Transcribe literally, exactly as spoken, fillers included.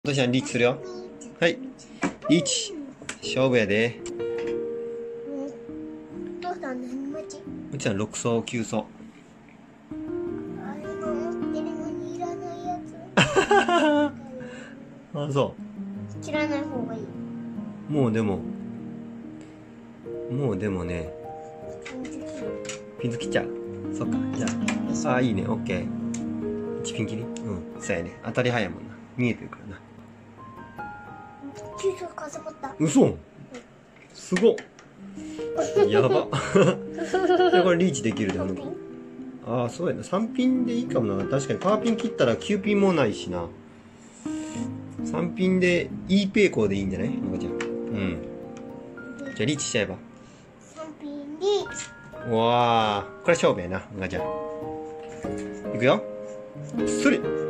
お父ちゃんリーチするよ。はい。リーチ。勝負やで。 お父さん何待ち？ うちはろく層、きゅう層。 あれの持ってるのにいらないやつ。 あ、そ切らない方がいい。 う。もうでも、もうでもね、ピンズ切っちゃう。そっか。じゃあ、あ、いいね。オッケー。いちピン切り？うん。そうやね。当たり早いもんな。見えてるからな。 急速固まった。 嘘？すごっ。やば。じゃあこれリーチできるで、あの子。ああ、そうやな。さんピンでいいかもな。確かにパーピン切ったらきゅうピンもないしな。さんピンで E ペイコーでいいんじゃないのかちゃん。うん。じゃあリーチしちゃえば。 さんピンリーチ。 うわあ、これ勝負やな、のかちゃん。いくよ。それ。